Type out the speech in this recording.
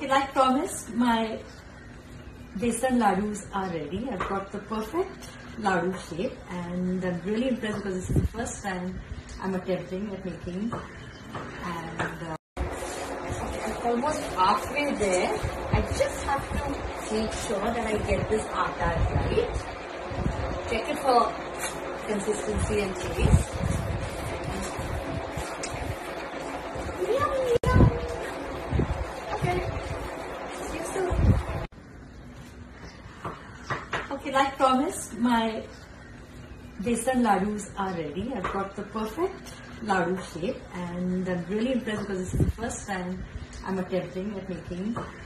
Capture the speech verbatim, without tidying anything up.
Okay, like promised, my besan ladus are ready. I've got the perfect ladu shape and I'm really impressed because this is the first time I'm attempting at making. And uh, okay, I'm almost halfway there. I just have to make sure that I get this atta right. Check it for consistency and taste. Yum, yum. Okay. See you soon. Okay, like promised, my besan ladus are ready. I've got the perfect ladu shape and I'm really impressed because this is the first time I'm attempting at making